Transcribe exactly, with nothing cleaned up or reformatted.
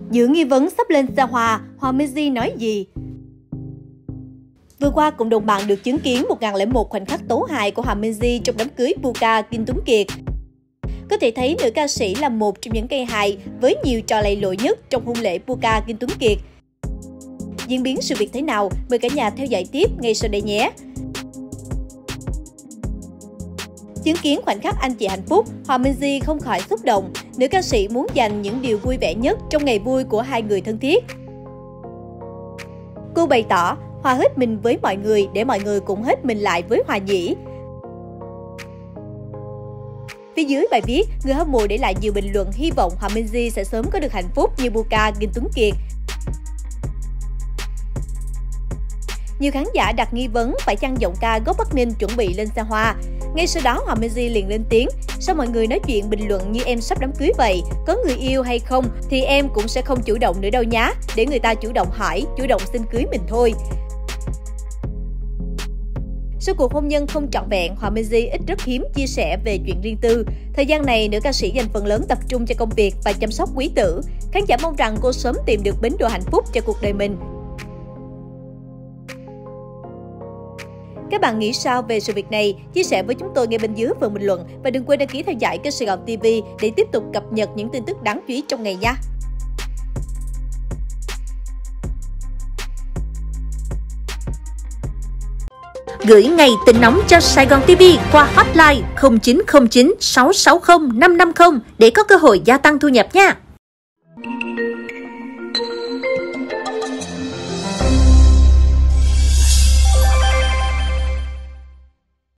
Giữa nghi vấn sắp lên xa hoa, Hòa Minzy nói gì? Vừa qua, cộng đồng mạng được chứng kiến một nghìn lẻ một khoảnh khắc tấu hài của Hòa Minzy trong đám cưới Puka Kim Tuấn Kiệt. Có thể thấy nữ ca sĩ là một trong những cây hài với nhiều trò lầy lội nhất trong hôn lễ Puka Kim Tuấn Kiệt. Diễn biến sự việc thế nào? Mời cả nhà theo dõi tiếp ngay sau đây nhé! Chứng kiến khoảnh khắc anh chị hạnh phúc, Hòa Minzy không khỏi xúc động. Nữ ca sĩ muốn dành những điều vui vẻ nhất trong ngày vui của hai người thân thiết. Cô bày tỏ, Hòa hết mình với mọi người để mọi người cũng hết mình lại với Hòa nhỉ. Phía dưới bài viết, người hâm mộ để lại nhiều bình luận hy vọng Hòa Minzy sẽ sớm có được hạnh phúc như Puka Kim Tuấn Kiệt. Nhiều khán giả đặt nghi vấn phải chăng giọng ca gốc Bắc Ninh chuẩn bị lên xa hoa. Ngay sau đó, Hòa Minzy liền lên tiếng, sao mọi người nói chuyện bình luận như em sắp đám cưới vậy, có người yêu hay không thì em cũng sẽ không chủ động nữa đâu nhá, để người ta chủ động hỏi, chủ động xin cưới mình thôi. Sau cuộc hôn nhân không trọn vẹn, Hòa Minzy ít rất hiếm chia sẻ về chuyện riêng tư. Thời gian này, nữ ca sĩ dành phần lớn tập trung cho công việc và chăm sóc quý tử. Khán giả mong rằng cô sớm tìm được bến đỗ hạnh phúc cho cuộc đời mình. Các bạn nghĩ sao về sự việc này? Chia sẻ với chúng tôi ngay bên dưới phần bình luận và đừng quên đăng ký theo dõi kênh Sài Gòn ti vi để tiếp tục cập nhật những tin tức đáng chú ý trong ngày nha. Gửi ngay tin nóng cho Sài Gòn ti vi qua hotline không chín không chín sáu sáu không năm năm không để có cơ hội gia tăng thu nhập nha.